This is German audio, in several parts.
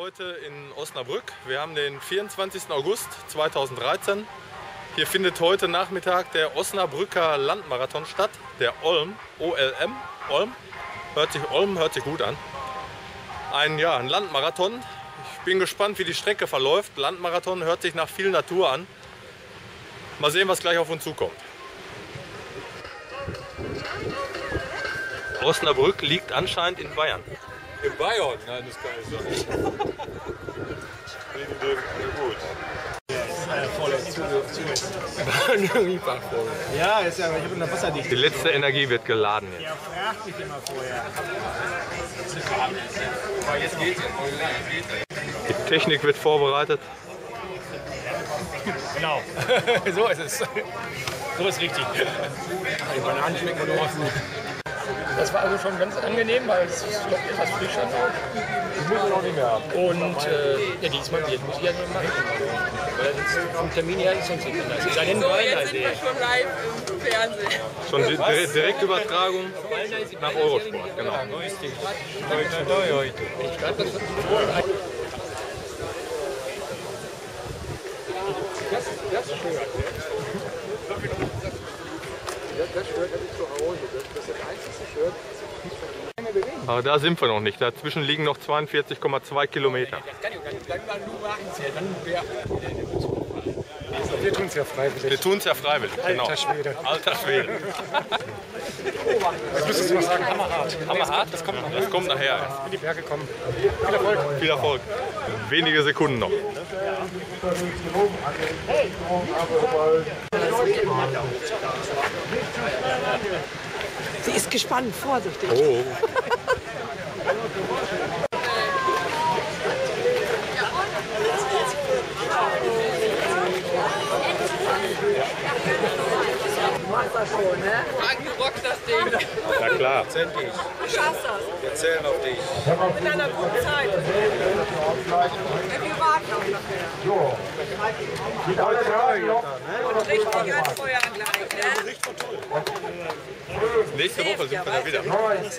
heute in Osnabrück. Wir haben den 24. August 2013. Hier findet heute Nachmittag der Osnabrücker Landmarathon statt. Der Olm, OLM, Olm. Hört sich gut an. Ein Landmarathon. Ich bin gespannt, wie die Strecke verläuft. Landmarathon hört sich nach viel Natur an. Mal sehen, was gleich auf uns zukommt. Osnabrück liegt anscheinend in Bayern. In Bayern? Nein, das kann ich so nicht. Wegen dem, gut. Ja, ist ja, ich habe eine wasserdichte. Die letzte Energie wird geladen jetzt. Ja, fragt mich immer vorher. Aber jetzt geht's Die Technik wird vorbereitet. Genau, so ist es. So ist richtig. Meine Hand schmeckt man nur offen. Das war also schon ganz angenehm, weil es ist noch etwas frischer noch. Ich muss noch nicht mehr haben. Und diesmal muss ich ja nur machen. Weil vom Termin her ist sonst nicht anders. Es sei denn, So, jetzt sind wir schon live im Fernsehen. Schon Direktübertragung nach Eurosport. Genau. Ich glaube, das Aber da sind wir noch nicht. Dazwischen liegen noch 42,2 Kilometer. Wir tun es ja freiwillig. Wir tun es ja freiwillig. Genau. Alter Schwede. Alter Schwede. Jetzt müsstest du mal sagen, hammerhart. Hammerhart? Das kommt noch. Das kommt nachher. In die Berge kommen. Viel Erfolg. Viel Erfolg. Wenige Sekunden noch. Sie ist gespannt, vorsichtig. Oh. Das schon, ne? Frank rockt das Ding. Na klar. Du schaffst das. Wir zählen auf dich. Mit einer guten Zeit. Wir warten auch nachher. Und richtig Feuer gleich, ne? Nächste Woche sind wir da wieder.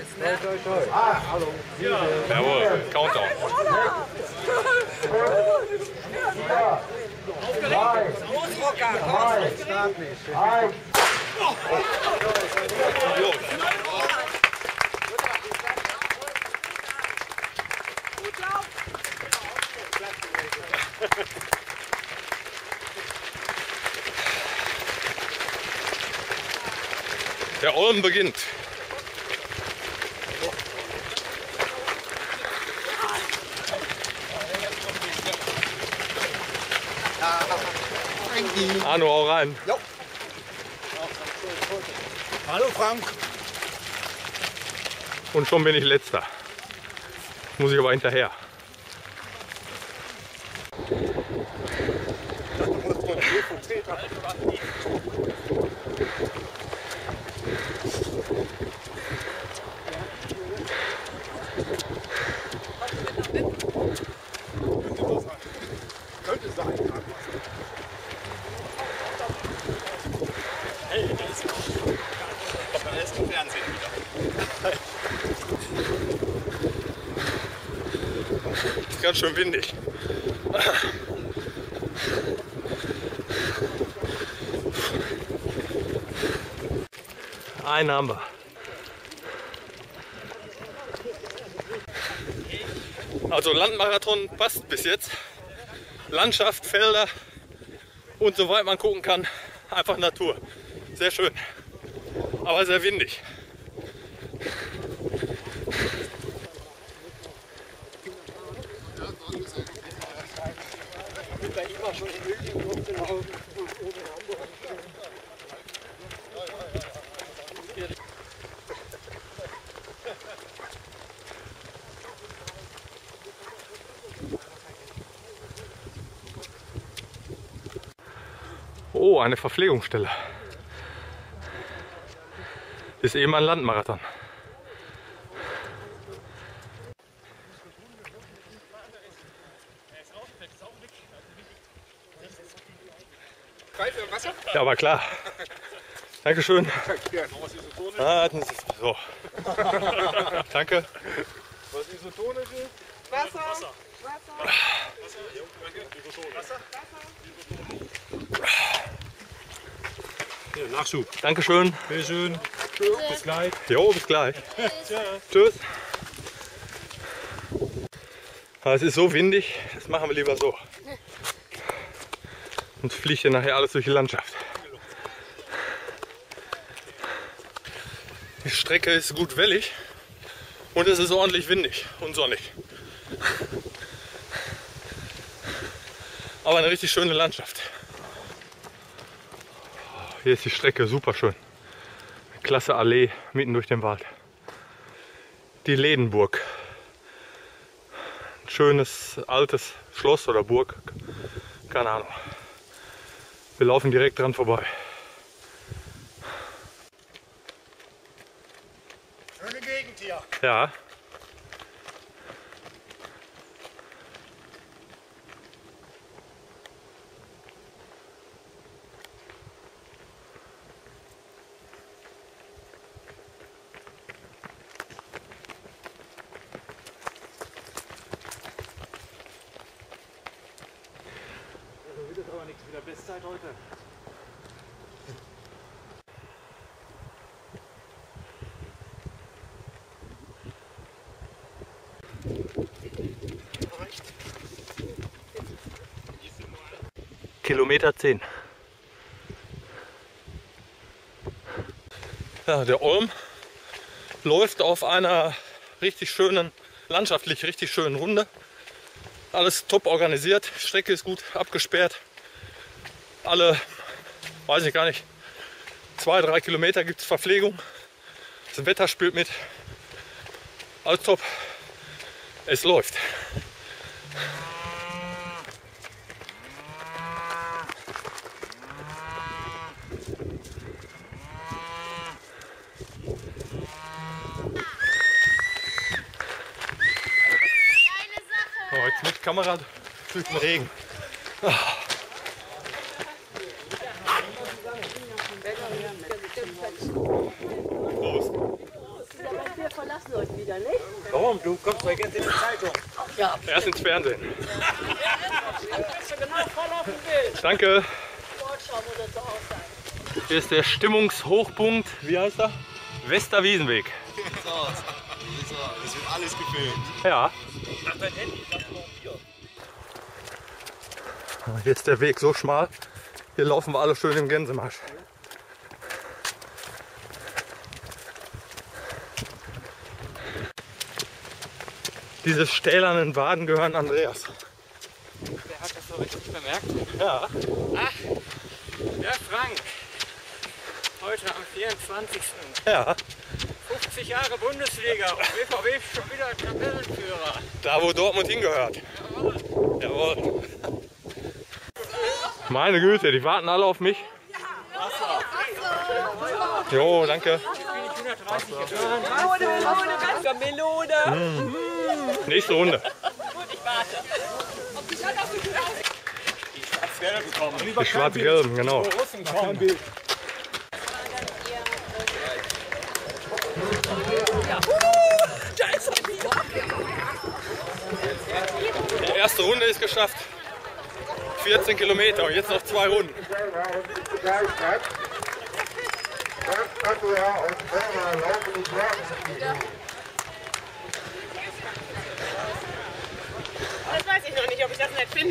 Ja. Jawohl. Countdown. Großrocker, komm. Der Olm beginnt. Arno, hau rein. Jo. Hallo Frank. Und schon bin ich letzter. Muss ich aber hinterher. Könnte sein. Hey, der ist im Fernsehen wieder. Ist ganz schön windig. Einen haben wir. Also Landmarathon passt bis jetzt. Landschaft, Felder und soweit man gucken kann, einfach Natur. Sehr schön, aber sehr windig. Oh, eine Verpflegungsstelle. Ist eben ein Landmarathon. Wasser? Ja, aber klar. Dankeschön. Ah, so. Danke. Was isotonisch ist? Wasser. Nachschub. Dankeschön. Bitte schön. Bis gleich. Jo, bis gleich. Tschüss. Es ist so windig, das machen wir lieber so. Und fliegt hier nachher alles durch die Landschaft. Die Strecke ist gut wellig und es ist ordentlich windig und sonnig. Aber eine richtig schöne Landschaft. Hier ist die Strecke super schön. Klasse Allee mitten durch den Wald. Die Ledenburg. Ein schönes altes Schloss oder Burg. Keine Ahnung. Wir laufen direkt dran vorbei. Schöne Gegend hier. Ja. Aber nichts wieder Bestzeit heute. Kilometer 10. Ja, der Olm läuft auf einer richtig schönen, landschaftlich richtig schönen Runde. Alles top organisiert, die Strecke ist gut abgesperrt. Alle, weiß ich gar nicht, 2-3 Kilometer gibt es Verpflegung. Das Wetter spielt mit. Alles top. Es läuft. Oh, jetzt mit Kamera durch den Regen. Prost. Wir verlassen euch wieder, nicht? Warum? Du kommst doch jetzt in die Zeitung. Ja. Erst ins Fernsehen. Dass du genau vorlaufen willst. Danke. Schauen, wo das so aussieht. Hier ist der Stimmungshochpunkt. Wie heißt er? Westerwiesenweg. So aus. Das wird alles gefilmt. Ja. Hier ist der Weg so schmal. Hier laufen wir alle schön im Gänsemarsch. Diese stählernen Waden gehören Andreas. Wer hat das so richtig bemerkt? Ja. Ach, der Frank. Heute am 24. Ja. 50 Jahre Bundesliga und BVB ist schon wieder Tabellenführer. Da wo Dortmund hingehört. Jawohl. Meine Güte, die warten alle auf mich. Jo, danke. Melone. Nächste Runde. Die schwarz-gelben, genau. Die erste Runde ist geschafft. 14 Kilometer und jetzt noch 2 Runden. Das weiß ich noch nicht, ob ich das nett finde.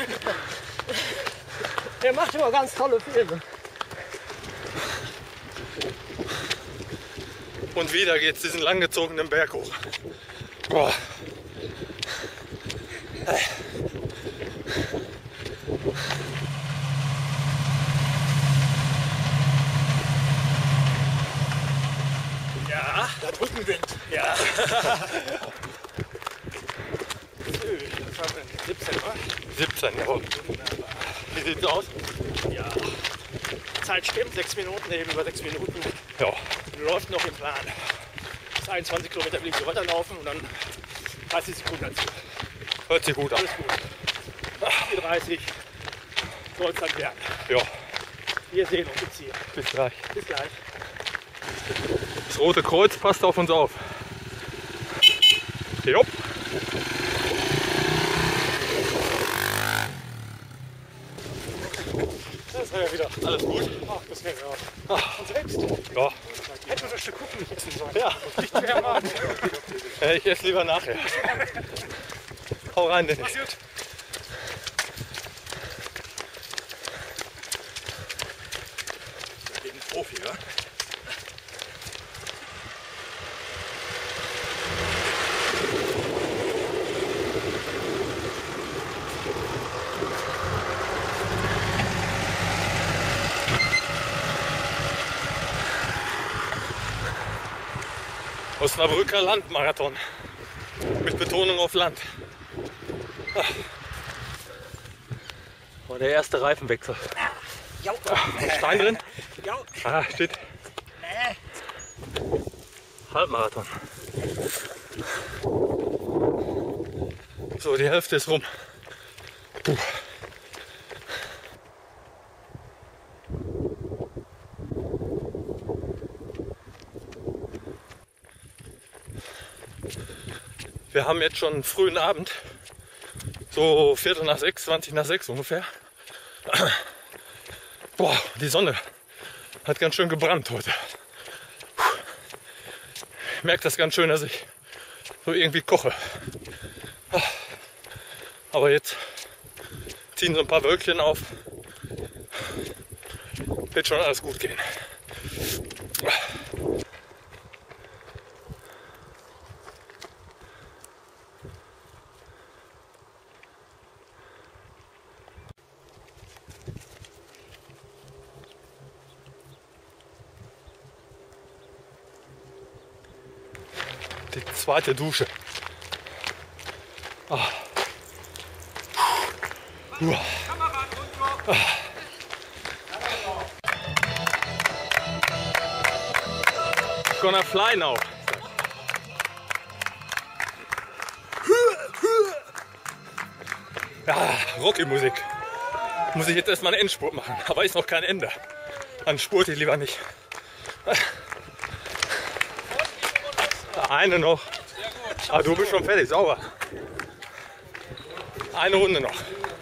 Der macht immer ganz tolle Filme. Und wieder geht's diesen langgezogenen Berg hoch. Boah. Ja, der Rückenwind. Ja. 17, oder? 17, jawohl. Wie sieht's aus? Ja. Zeit stimmt, 6 Minuten, eben über 6 Minuten. Ja. Läuft noch im Plan. Bis 21 Kilometer will ich so weiterlaufen und dann 30 Sekunden dazu. Hört sich gut an. Alles gut. 34 soll es dann werden. Ja. Wir sehen uns jetzt hier. Bis gleich. Bis gleich. Das Rote Kreuz passt auf uns auf. Jupp. Das ja wieder. Alles gut? Ach, das wäre ja. Und selbst? Ja. Hätte das Stück Kuchen nicht essen sollen. Ja. Nicht mehr Magen. Ich esse lieber nachher. Hau rein, Dennis. Mach's gut. Gegen Profi, ja? Osnabrücker Landmarathon. Mit Betonung auf Land. Oh, der erste Reifenwechsel. Stein drin? Ah, steht. Halbmarathon. So, die Hälfte ist rum. Puh. Wir haben jetzt schon einen frühen Abend, so 5:45, 5:20 ungefähr. Boah, die Sonne hat ganz schön gebrannt heute. Ich merke das ganz schön, dass ich so irgendwie koche. Aber jetzt ziehen so ein paar Wölkchen auf. Wird schon alles gut gehen. Die zweite Dusche. Ah. Gonna fly now. Ja, Rocky-Musik. Muss ich jetzt erstmal einen Endspurt machen, aber ist noch kein Ende. Dann spurte ich lieber nicht. Eine noch. Ah, du bist schon fertig, sauber. Eine Runde noch.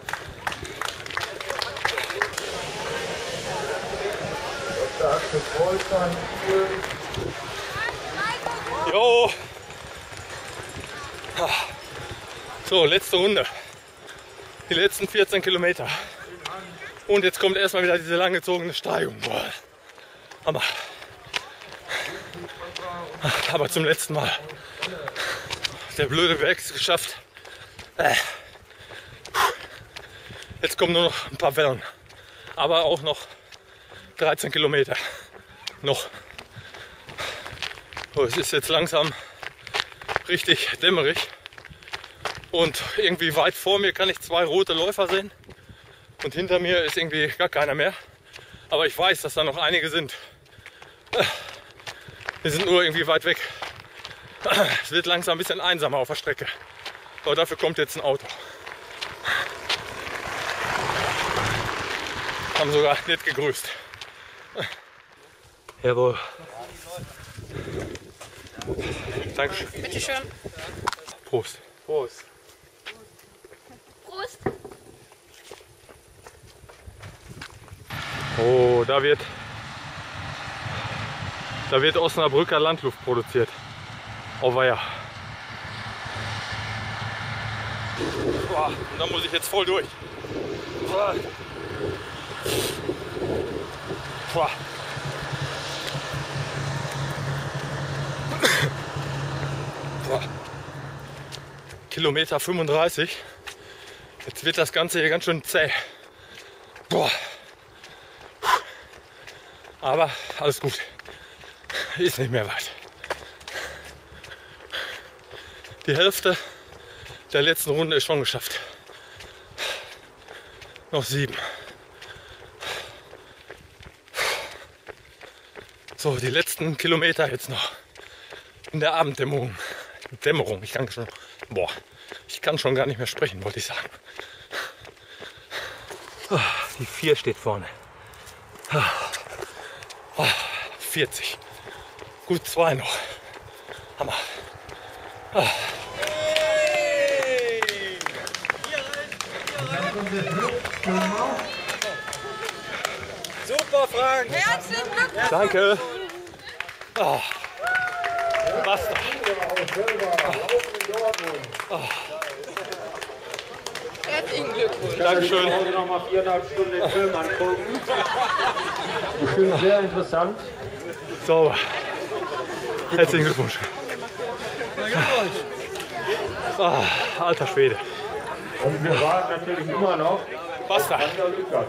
Jo. So, letzte Runde. Die letzten 14 Kilometer. Und jetzt kommt erstmal wieder diese langgezogene Steigung. Boah. Hammer. Aber zum letzten Mal. Der blöde Berg ist geschafft. Jetzt kommen nur noch ein paar Wellen. Aber auch noch 13 Kilometer. Noch. So, es ist jetzt langsam richtig dämmerig. Und irgendwie weit vor mir kann ich zwei rote Läufer sehen. Und hinter mir ist irgendwie gar keiner mehr. Aber ich weiß, dass da noch einige sind. Wir sind nur irgendwie weit weg. Es wird langsam ein bisschen einsamer auf der Strecke. Aber dafür kommt jetzt ein Auto. Haben sogar nett gegrüßt. Jawohl. Dankeschön. Bitteschön. Prost. Prost. Prost. Oh, da wird Osnabrücker Landluft produziert. Oh weia. Boah, da muss ich jetzt voll durch. Boah. Boah. Boah. Kilometer 35. Jetzt wird das Ganze hier ganz schön zäh. Boah. Aber alles gut. Ist nicht mehr weit. Die Hälfte der letzten Runde ist schon geschafft. Noch 7. So, die letzten Kilometer jetzt noch. In der Abenddämmerung. Ich kann schon gar nicht mehr sprechen, wollte ich sagen. Die 4 steht vorne. 40. Gut 2 noch. Hammer. Super, Frank. Herzlichen Glückwunsch. Danke. Oh. Basta. Herzlichen Glückwunsch. Dankeschön. Ich noch mal 4,5 Stunden den Film angucken. Ich finde es sehr interessant. Sauber. Herzlichen Glückwunsch. Ah, alter Schwede. Und wir warten natürlich immer noch. Basta. an der Lukas.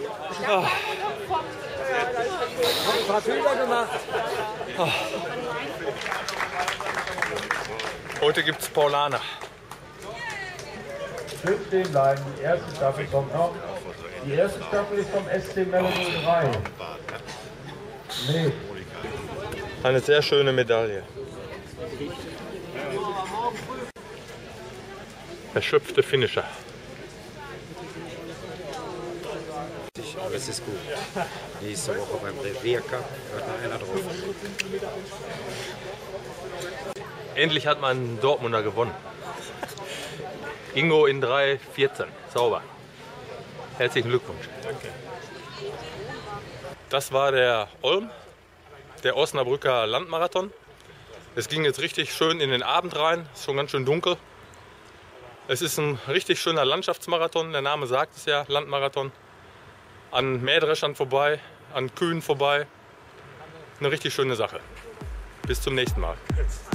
Ein paar Fehler gemacht. Heute gibt es Paulaner. Schön stehen bleiben. Die erste Staffel kommt noch. Die erste Staffel ist vom SC Melanie 3. Nee. Eine sehr schöne Medaille. Erschöpfte Finisher. Aber es ist gut. Nächste Woche beim Revier Cup hört noch einer drauf. Endlich hat man einen Dortmunder gewonnen. Ingo in 3,14. Sauber. Herzlichen Glückwunsch. Danke. Das war der Olm, der Osnabrücker Landmarathon. Es ging jetzt richtig schön in den Abend rein. Es ist schon ganz schön dunkel. Es ist ein richtig schöner Landschaftsmarathon. Der Name sagt es ja, Landmarathon. An Mähdreschern vorbei, an Kühen vorbei. Eine richtig schöne Sache. Bis zum nächsten Mal.